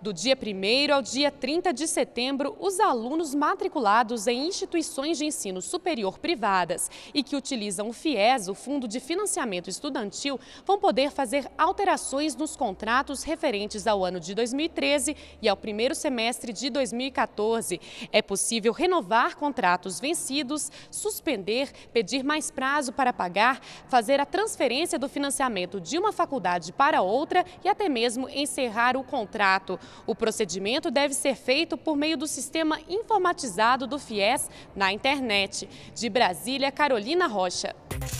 Do dia 1º ao dia 30 de setembro, os alunos matriculados em instituições de ensino superior privadas e que utilizam o FIES, o Fundo de Financiamento Estudantil, vão poder fazer alterações nos contratos referentes ao ano de 2013 e ao primeiro semestre de 2014. É possível renovar contratos vencidos, suspender, pedir mais prazo para pagar, fazer a transferência do financiamento de uma faculdade para outra e até mesmo encerrar o contrato. O procedimento deve ser feito por meio do sistema informatizado do FIES na internet. De Brasília, Carolina Rocha.